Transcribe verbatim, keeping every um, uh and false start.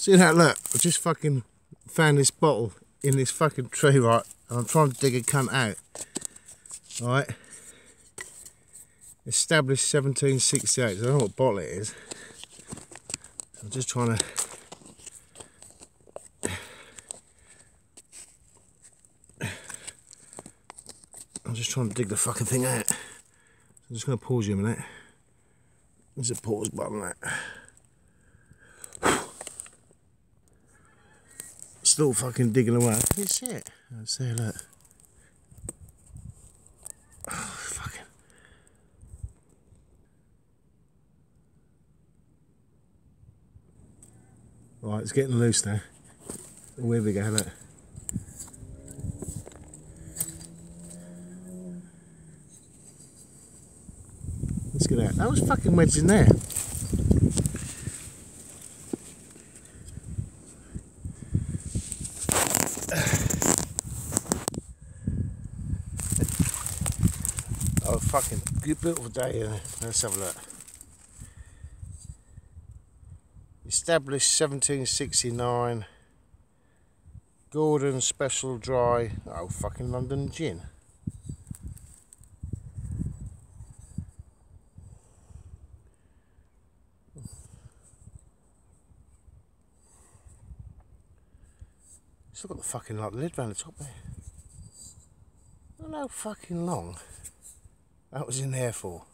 See that? Look, I just fucking found this bottle in this fucking tree, right? And I'm trying to dig a cunt out. Right? Established seventeen sixty-eight. I don't know what bottle it is. I'm just trying to. I'm just trying to dig the fucking thing out. I'm just going to pause you a minute. There's a pause button there. Still fucking digging away. Can you see it? I see it, look. Oh, fucking. Right, it's getting loose now. Oh, here we go, look. Let's get out. That was fucking wedged in there. Oh, fucking good beautiful day here. Let's have a look. Established seventeen sixty-nine. Gordon Special Dry. Oh, fucking London Gin. Still got the fucking like lid round the top there. I don't know how fucking long that was in there for.